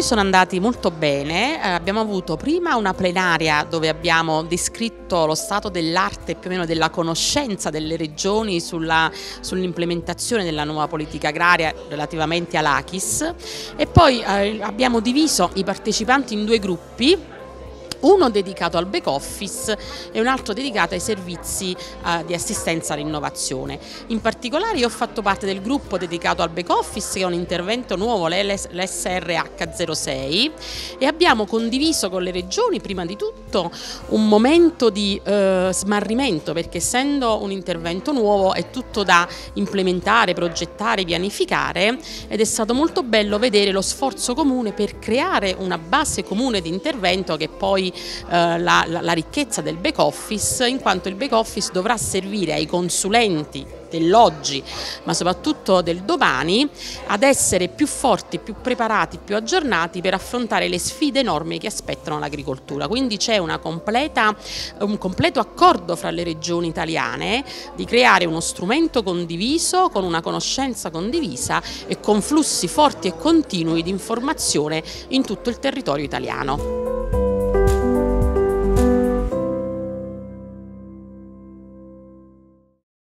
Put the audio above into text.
sono andati molto bene, abbiamo avuto prima una plenaria dove abbiamo descritto lo stato dell'arte più o meno della conoscenza delle regioni sull'implementazione della nuova politica agraria relativamente all'Achis, e poi abbiamo diviso i partecipanti in due gruppi, uno dedicato al back office e un altro dedicato ai servizi di assistenza all'innovazione. In particolare io ho fatto parte del gruppo dedicato al back office, che è un intervento nuovo, l'SRH06, e abbiamo condiviso con le regioni prima di tutto un momento di smarrimento, perché essendo un intervento nuovo è tutto da implementare, progettare, pianificare, ed è stato molto bello vedere lo sforzo comune per creare una base comune di intervento che poi la ricchezza del back office, in quanto il back office dovrà servire ai consulenti dell'oggi ma soprattutto del domani ad essere più forti, più preparati, più aggiornati per affrontare le sfide enormi che aspettano l'agricoltura. Quindi c'è un completo accordo fra le regioni italiane di creare uno strumento condiviso, con una conoscenza condivisa e con flussi forti e continui di informazione in tutto il territorio italiano.